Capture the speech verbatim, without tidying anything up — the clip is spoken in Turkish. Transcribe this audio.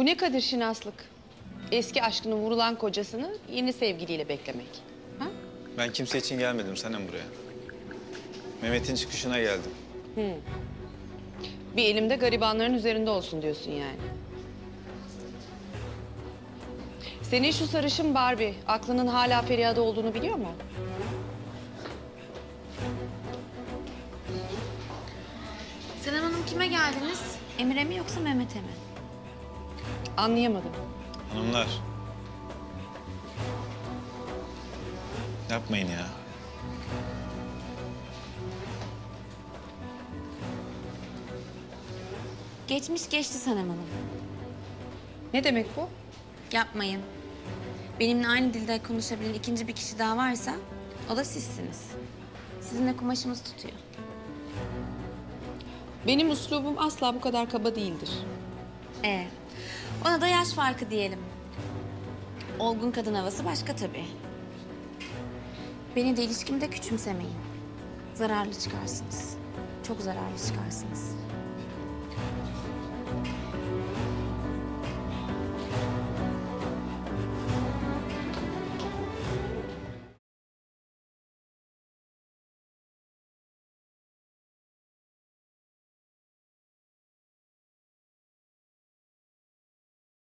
Bu ne kadir şinaslık? Eski aşkının vurulan kocasını yeni sevgiliyle beklemek. Ha? Ben kimse için gelmedim Sanem buraya. Mehmet'in çıkışına geldim. Hı. Bir elimde garibanların üzerinde olsun diyorsun yani. Senin şu sarışın Barbie aklının hala Feriha'da olduğunu biliyor mu? Senem Hanım kime geldiniz? Emir'e mi yoksa Mehmet'e mi? Anlayamadım. Hanımlar. Yapmayın ya. Geçmiş geçti Senem Hanım. Ne demek bu? Yapmayın. Benimle aynı dilde konuşabilen ikinci bir kişi daha varsa o da sizsiniz. Sizinle kumaşımız tutuyor. Benim üslubum asla bu kadar kaba değildir. Ee, ona da yaş farkı diyelim. Olgun kadın havası başka tabii. Beni de ilişkimde küçümsemeyin. Zararlı çıkarsınız. Çok zararlı çıkarsınız.